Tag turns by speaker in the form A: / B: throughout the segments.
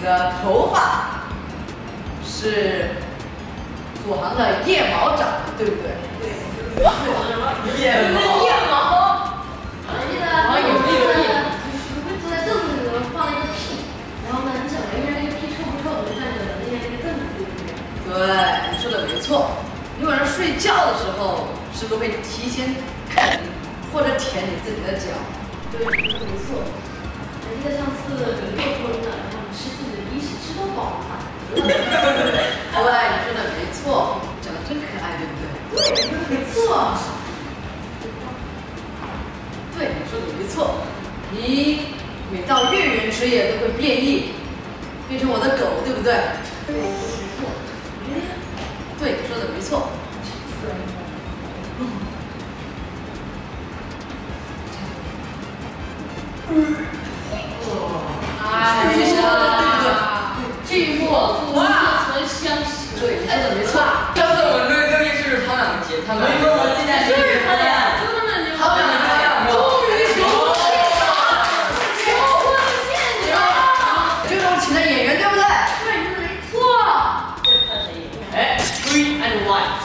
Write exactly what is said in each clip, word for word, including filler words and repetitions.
A: 的头发是左航的腋毛长的，对不对？对。腋毛。腋毛。
B: 我记得我有一次坐在凳子里头放了一个屁，然后呢，你想闻一下那个屁臭不臭，我就站着闻一下那个凳子，对不对？
A: 对，你说的没错。你晚上睡觉的时候，是不是会提前啃或者舔你自己的脚？
B: 对，你说的没错。我记得上次你又疯了，然后你吃自己的鼻屎吃到饱了。
A: 对，你说的没错，长得真可爱，对不对？
B: 对，你说的没错。
A: 对，你说的没错。你每到月圆之夜都会变异，变成我的狗，对不对？
B: 对，你说的没错。
A: 对，你说的没错。
B: 哎呀，寂寞不曾相识。
A: 对，你说的没错。
C: 上次我们录录音室他俩姐，他们说我今天是他俩，
B: 就那么牛。
C: 他俩他俩，
A: 终于求婚了，
B: 求婚现场，
A: 就是我请的演员，对不对？
B: 对，你说的没错。
C: 哎 ，green and white。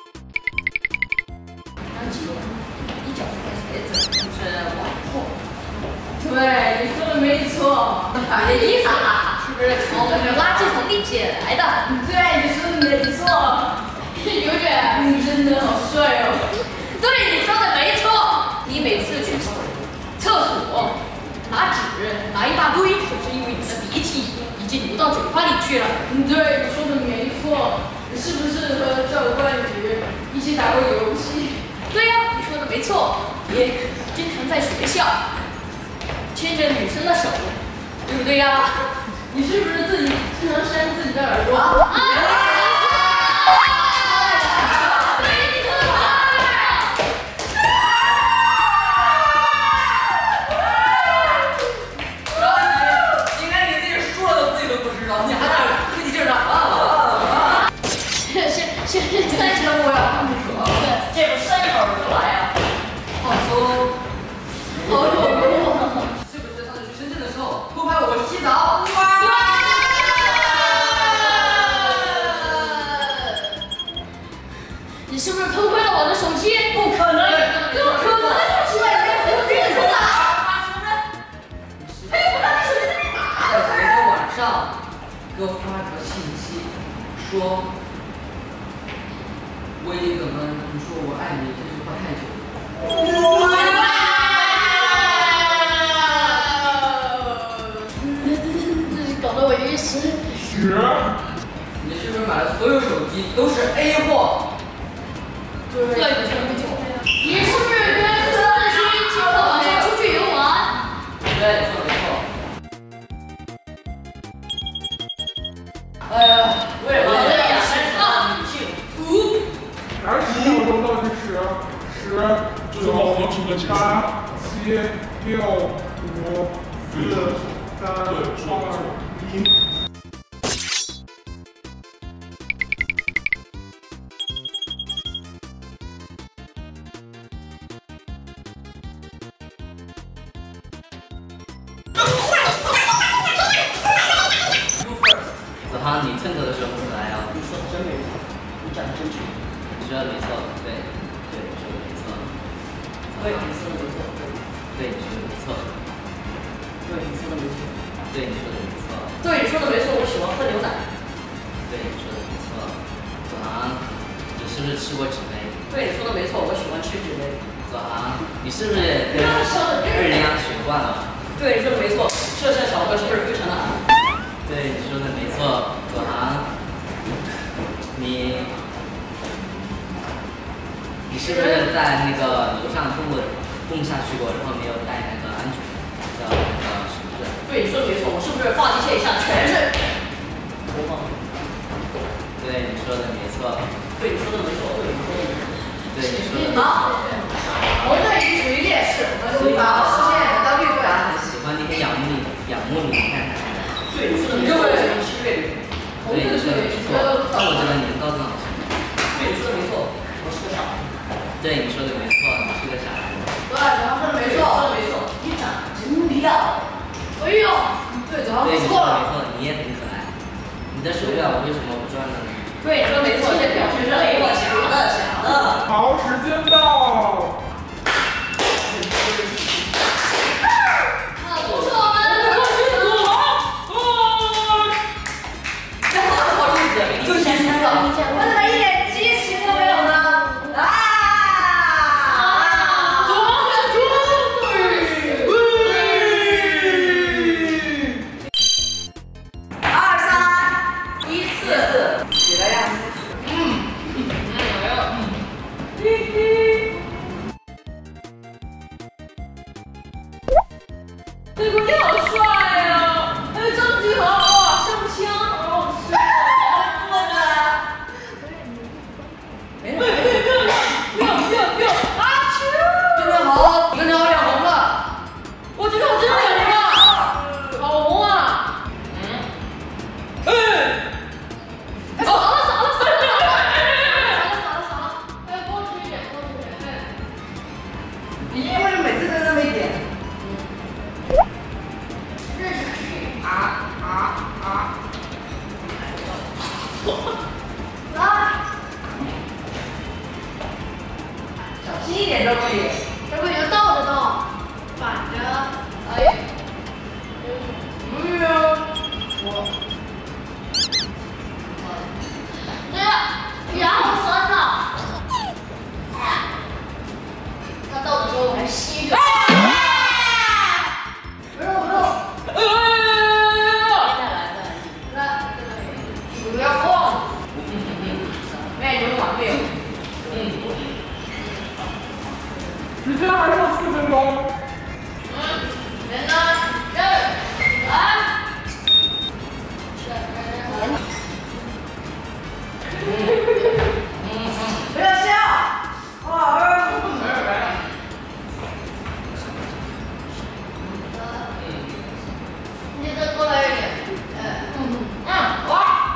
A: 一脚踩鞋子，就是往后。
B: 对，你说的没错。
A: 你的衣服是不是从我们的垃圾桶里捡来的？
B: 对，你说的没错。有点，你真的好帅哦。
A: 对，你说的没错。你每次去厕所拿纸拿一大堆，就是因为你的鼻涕已经流到嘴巴里去了。
B: 对，你说的没错。你是不是和赵冠宇一起打过游戏？
A: 对呀、啊，你说的没错。也经常在学校牵着女生的手，对不对呀、啊？
B: 你是不是自己经常扇自己的耳朵？
A: 啊！
C: 应该你自己说了自己都不知道，你还在自己这儿啊？
B: 先先三十五呀，
C: 这不伸手就来呀？放松。
B: 好恐怖！
C: 是不是上次去深圳的时候偷拍我洗澡？
B: 你是不是偷窥了我的手机？
C: 不可能！
B: 怎么可能？是在你的手机里头的。哎呦，我把你手机在那打。
C: 在昨天晚上给我发了条信息，说我已经等了你说我爱你这句话太久了。
B: 搞得我一时。
C: 你是不是买的所有手机都是 A 货？
B: 对，你说的没错。你是不是跟何子勋请我晚上出去游玩？
C: 对，你说的没错。
A: 哎呀，
C: 我也
B: 好的呀，
C: 啊，女性。
A: 五。
D: 而十秒钟倒计时，十、九、八、七、六、五、四、三、二、一。
C: 子航，你蹭头的时候不可爱啊！
E: 你说的真没错，你讲的真准。
C: 你说的没错，对，对，你说的没错。
E: 对，你说的没错，
C: 对，你说的没错。
E: 对，你说的没错。
C: 对，你说的没错。
A: 对，你说的没错，我喜欢喝牛奶。
C: 对，你说的没错。子航，你是不是吃过纸杯？
A: 对，你说的没错，我喜欢吃纸杯。
C: 子航，你是不是跟二零幺学惯了？
A: 对，你说的没错，这下小哥是不是非常的矮？
C: 对，你说的没错。子航，你你是不是在那个楼上蹦过蹦下去过，然后没有带那个安全的那个绳子？
A: 对，你说的没错，我是不是发际线以下全是？
E: 我放。
C: 对，你说的没错。
A: 对，你说的没错，对，你说的没错。
C: 对，你说的没错。
A: 好，红队已经处于劣势，我们会把视线转到绿队。
C: 喜欢你，可以仰慕你，仰慕你看看。
A: 对，你说的没错，我喜欢吃月饼。红
C: 对，
A: 队的
C: 你说的没错。但我觉得你高中老师。
A: 对，你说的没错，我是个傻子。
C: 对，你说的没错，你是个傻子。
A: 对，然后说的没错，说的没错，你长得真漂亮。哎呦，对，然后
C: 对，你
A: 错了。
C: 说的没错，你也很可了，我为什么不转呢？
A: 对，你说没错，这表示是雷我想的想的。
D: 好，时间到。
B: 不是我们的过去组。
A: 真的不好意思，就先输了。我怎么一点激情都没有呢？啊！
B: 组合组
A: 二三一四，起来呀！嗯嗯，哎呦，嘿嘿。这姑娘好帅呀！还有张继豪，哇，上枪，好好吃啊！坐着。没事没事，不要不要不要！啊去！真的好，真的好脸红了。我觉得我真的脸红了，好红啊！嗯。哎。哎，扫了扫了扫了扫了！
B: 扫了扫了，哎，多吃一点，多吃一点，哎。
A: 你为什么每次都那么一点？
B: 认识谁？
A: 啊啊啊！
B: 来，
A: 小心一点，周桂宇。
B: 这个你就倒着倒，反着，哎。
A: 哎呀，我。
B: 这个牙好酸呐！他倒的时候我还吸着。不肉不肉。
A: 哎！
B: 再来再来，来这个。
A: 不要晃！哎，你们玩没有？嗯。
D: 时间还剩四分钟。
B: 嗯，人呢？人，来。
A: 不要笑！哇，嗯。
B: 你再过来一点，哎，嗯
A: 嗯，哇！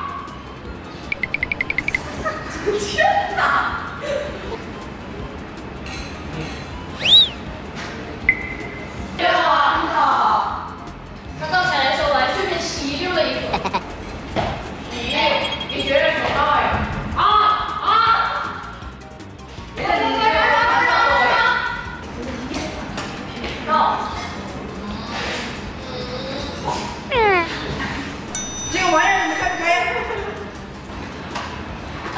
A: 天哪！别玩了！
B: 他倒起来的时候我还顺便吸溜了一口。
A: 你你学的什么呀？啊啊！别别别别别别！到。这个玩意儿你们开不开？啊！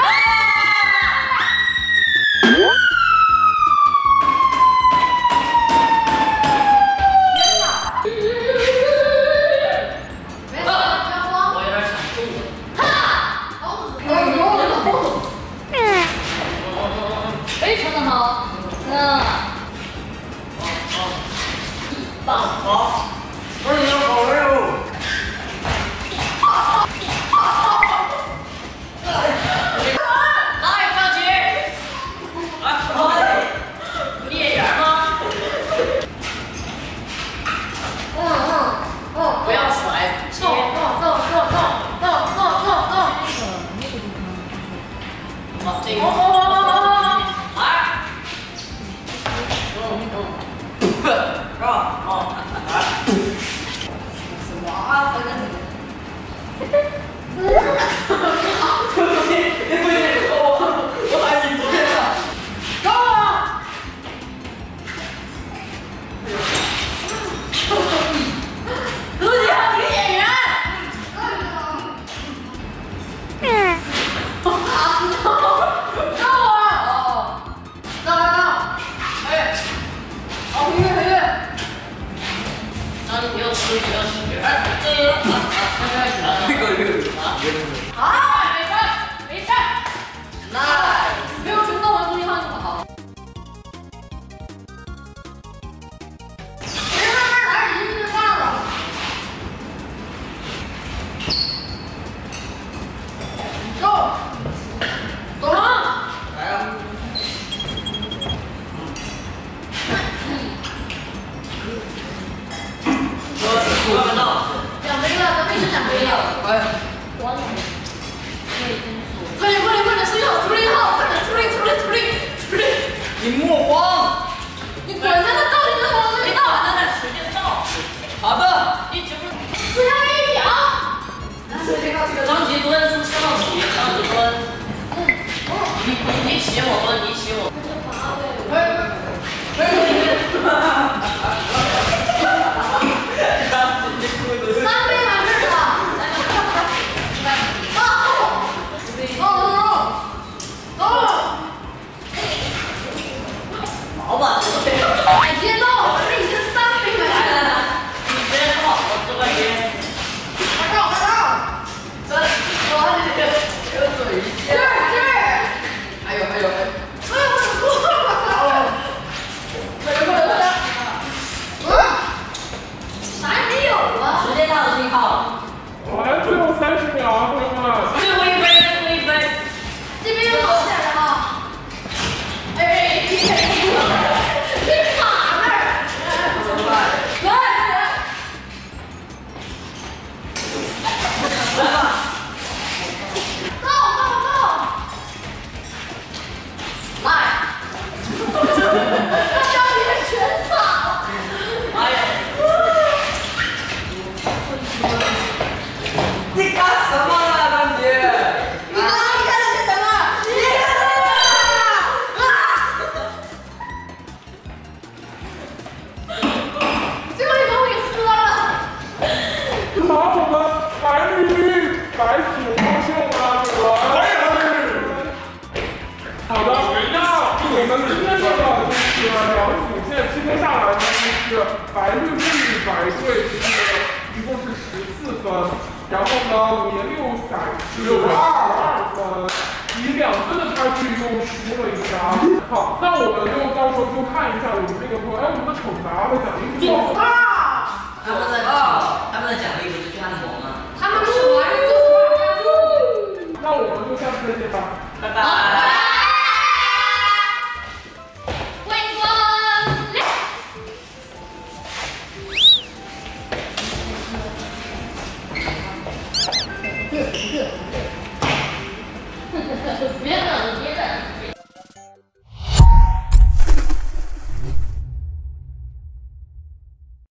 A: 天哪！
B: 没事，不要慌。
C: 我有点想吐了。
B: 哈！好，非常的好，嗯，棒，
A: 好，不是你们好人哦。
B: 来，上去，
A: 哎，
B: 烈眼吗？嗯嗯嗯，
A: 不要甩，
B: 走走走走走走走走走。
A: 好，这个。
B: 好好好好好。
A: 来。嗯嗯。是吧？好，来。什么啊？反正。你不许我，我喊你昨天了。走啊！卢姐，你是演员。嗯。走啊！走啊！哎，好，回去回去。
B: 然后你不要吃，不要吃。
A: 哎，这个啊啊，开始了。这个这个啊。好，没事没事。Nice。没有听到我苏一浩就好。
B: 别慢慢来，已经吃饭了。
A: 走，走了。来呀。我我看到。
B: 两杯了。
C: 们一起我。
B: 三杯完事儿了。走，走走走。
C: 好吧，
B: 哎，别闹，这已经三杯完事儿了。
C: 你别闹，我这边也。
B: 快照，快照。这，我这这嘴一这儿这儿。还有还有还有。哎呦我的锅！快点快点快点！嗯，啥也没有啊。
C: 时间到了，信号。
D: 来，最后三十秒啊，朋友们。
C: 最后一杯，最后一杯。
B: 这边有好点的哈。哎，你卡那儿。来来。go go go。来。他将你们全撒了。
C: 哎呀！你干什么呢，张姐？
B: 你刚刚看到是什么？你看到了！最后一口我给喝了。
D: 好，我们白绿绿白组高兴吗？这个。好的，那我们今天这个就是两组现在积分下来呢，就是白绿绿白队是一共是十四分，然后呢五颜六色是二分，以两分的差距又输了一下。好，那我们就到时候就看一下我们这个朋友，哎，我们的惩罚和奖励是什么？
C: 他们的他们的奖励不是去按摩吗？
B: 他们是玩的就是玩的。
D: 那我们就下次再见吧，
C: 拜拜。